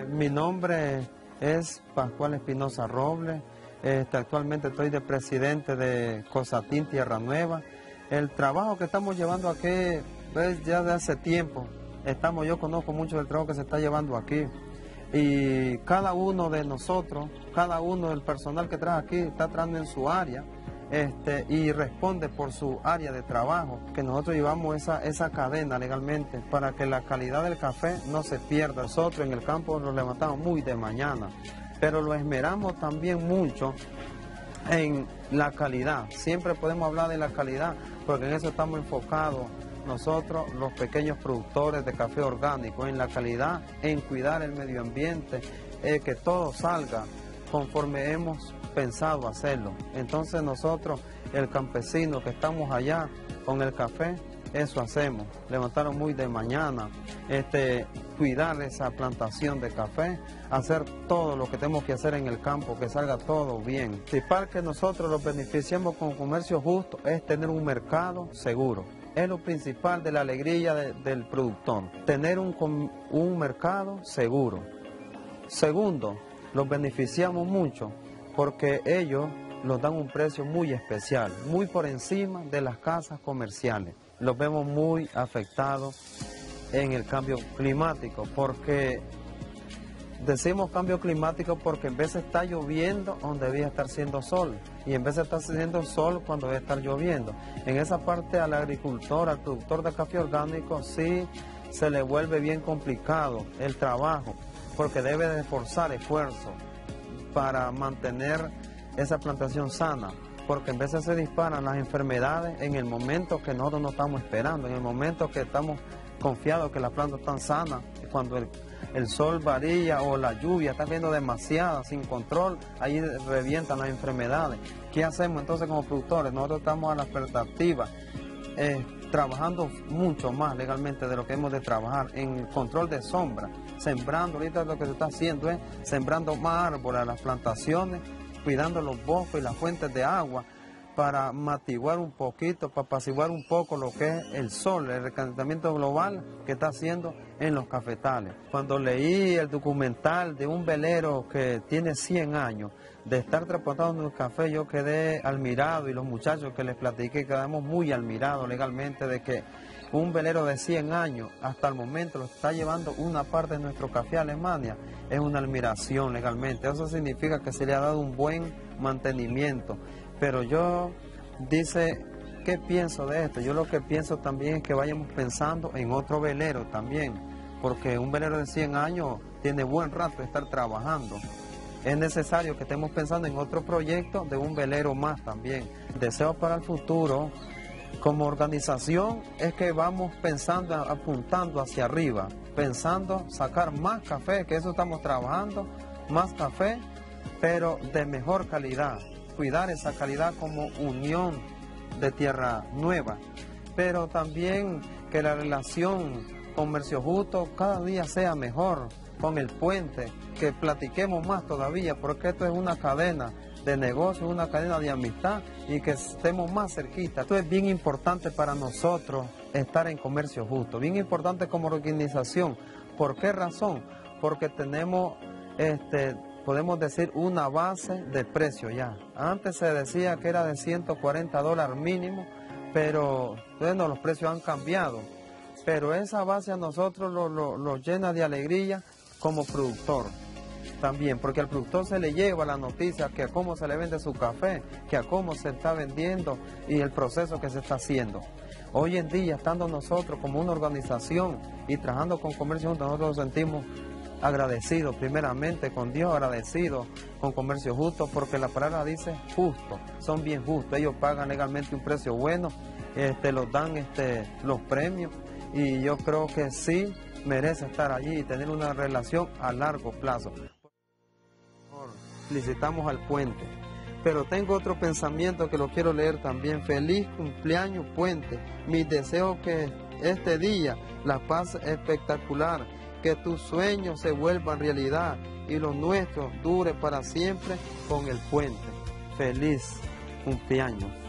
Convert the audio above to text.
Mi nombre es Pascual Espinosa Robles. Actualmente estoy de presidente de Cosatín Tierra Nueva. El trabajo que estamos llevando aquí es ya de hace tiempo. Yo conozco mucho del trabajo que se está llevando aquí. Y cada uno de nosotros, cada uno del personal que trabaja aquí está trabajando en su área. Y responde por su área de trabajo, que nosotros llevamos esa cadena legalmente para que la calidad del café no se pierda. Nosotros en el campo nos levantamos muy de mañana, pero lo esmeramos también mucho en la calidad. Siempre podemos hablar de la calidad porque en eso estamos enfocados nosotros, los pequeños productores de café orgánico, en la calidad, en cuidar el medio ambiente, que todo salga conforme hemos pensado hacerlo. Entonces nosotros, el campesino que estamos allá con el café, eso hacemos, levantarnos muy de mañana, cuidar esa plantación de café, hacer todo lo que tenemos que hacer en el campo, que salga todo bien. Lo principal que nosotros los beneficiamos con comercio justo es tener un mercado seguro. Es lo principal de la alegría del productor, tener un mercado seguro. Segundo, los beneficiamos mucho porque ellos nos dan un precio muy especial, muy por encima de las casas comerciales. Los vemos muy afectados en el cambio climático, porque decimos cambio climático porque en vez de estar lloviendo donde debía estar siendo sol, y en vez de estar siendo sol cuando debe estar lloviendo. En esa parte al agricultor, al productor de café orgánico, sí se le vuelve bien complicado el trabajo, porque debe de esforzar esfuerzo para mantener esa plantación sana, porque en vez de se disparan las enfermedades en el momento que nosotros no estamos esperando, en el momento que estamos confiados que las plantas están sanas, cuando el sol varía o la lluvia está viendo demasiada, sin control, ahí revientan las enfermedades. ¿Qué hacemos entonces como productores? Nosotros estamos a la expectativa, trabajando mucho más legalmente de lo que hemos de trabajar en el control de sombra, sembrando. Ahorita lo que se está haciendo es sembrando más árboles a las plantaciones, cuidando los bosques y las fuentes de agua para matiguar un poquito, para apaciguar un poco lo que es el sol, el recalentamiento global que está haciendo en los cafetales. Cuando leí el documental de un velero que tiene 100 años de estar transportando el café, yo quedé admirado, y los muchachos que les platiqué quedamos muy admirados legalmente de que un velero de 100 años hasta el momento lo está llevando una parte de nuestro café a Alemania. Es una admiración legalmente. Eso significa que se le ha dado un buen mantenimiento. Pero yo, ¿qué pienso de esto? Yo lo que pienso también es que vayamos pensando en otro velero también, porque un velero de 100 años tiene buen rato de estar trabajando. Es necesario que estemos pensando en otro proyecto de un velero más también. Deseo para el futuro, como organización, es que vamos pensando, apuntando hacia arriba, pensando sacar más café, que eso estamos trabajando, más café, pero de mejor calidad. Cuidar esa calidad como unión de Tierra Nueva, pero también que la relación comercio justo cada día sea mejor con el puente, que platiquemos más todavía, porque esto es una cadena de negocio, una cadena de amistad, y que estemos más cerquita. Esto es bien importante para nosotros, estar en comercio justo, bien importante como organización. ¿Por qué razón? Porque tenemos podemos decir una base de precio ya. Antes se decía que era de $140 mínimo, pero bueno, los precios han cambiado. Pero esa base a nosotros lo llena de alegría como productor también, porque al productor se le lleva la noticia que a cómo se le vende su café, que a cómo se está vendiendo y el proceso que se está haciendo. Hoy en día, estando nosotros como una organización y trabajando con comercio junto, nosotros nos sentimos agradecidos primeramente con Dios, agradecidos con Comercio Justo, porque la palabra dice justo, son bien justos, ellos pagan legalmente un precio bueno, los dan los premios, y yo creo que sí merece estar allí y tener una relación a largo plazo. Felicitamos al puente, pero tengo otro pensamiento que lo quiero leer también. Feliz cumpleaños, puente, mis deseos que este día la paz espectacular, que tus sueños se vuelvan realidad y lo nuestro dure para siempre con el puente. Feliz cumpleaños.